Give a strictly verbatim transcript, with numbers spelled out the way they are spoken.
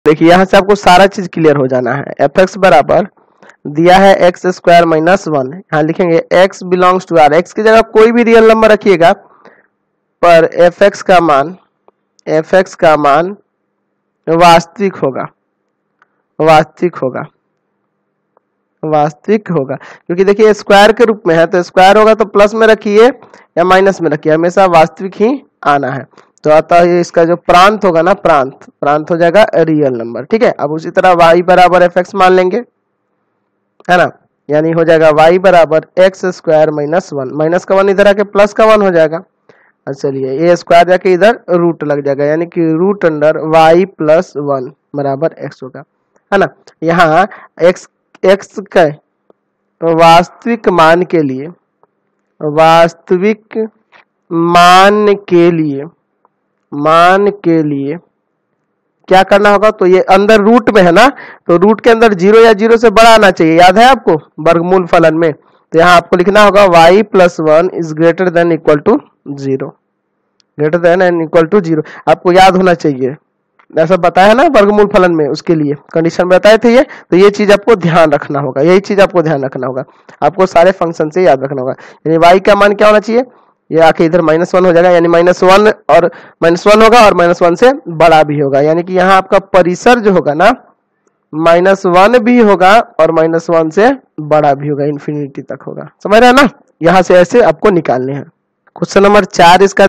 देखिए यहाँ से आपको सारा चीज क्लियर हो जाना है। एफ एक्स बराबर दिया है एक्स स्क्वायर माइनस वन, यहाँ लिखेंगे x belongs to R, x की जगह कोई भी रियल नंबर रखिएगा पर एफ एक्स का मान एफ एक्स का मान वास्तविक होगा, वास्तविक होगा, वास्तविक होगा, क्योंकि देखिए स्क्वायर के रूप में है तो स्क्वायर होगा तो प्लस में रखिए या माइनस में रखिए, हमेशा वास्तविक ही आना है। तो अतः ये इसका जो प्रांत होगा ना, प्रांत प्रांत हो जाएगा रियल नंबर। ठीक है, अब उसी तरह y बराबर एफ एक्स मान लेंगे, है ना, यानी हो जाएगा y बराबर x square minus one, minus का वन इधर आके प्लस का वन हो जाएगा। चलिए ये स्क्वायर जाके इधर रूट लग जाएगा, यानी कि root under y plus one बराबर x होगा, है ना। यहाँ x x का वास्तविक मान के लिए, वास्तविक मान के लिए मान के लिए क्या करना होगा, तो ये अंदर रूट में है ना, तो रूट के अंदर जीरो या जीरो से बड़ा आना चाहिए, याद है आपको वर्गमूल फलन में। तो यहाँ आपको लिखना होगा y plus one is greater than equal to zero, greater than and equal to zero, आपको याद होना चाहिए, ऐसा बताया ना वर्गमूल फलन में, उसके लिए कंडीशन बताए थे ये। तो ये चीज आपको ध्यान रखना होगा, यही चीज आपको ध्यान रखना होगा, आपको सारे फंक्शन से याद रखना होगा। यानी y का मान क्या होना चाहिए, ये आके इधर माइनस वन हो जाएगा, यानी माइनस वन और माइनस वन होगा और माइनस वन से बड़ा भी होगा, यानी कि यहाँ आपका परिसर जो होगा ना माइनस वन भी होगा और माइनस वन से बड़ा भी होगा, इन्फिनिटी तक होगा। समझ रहे हैं ना, यहाँ से ऐसे आपको निकालने हैं। क्वेश्चन नंबर चार इसका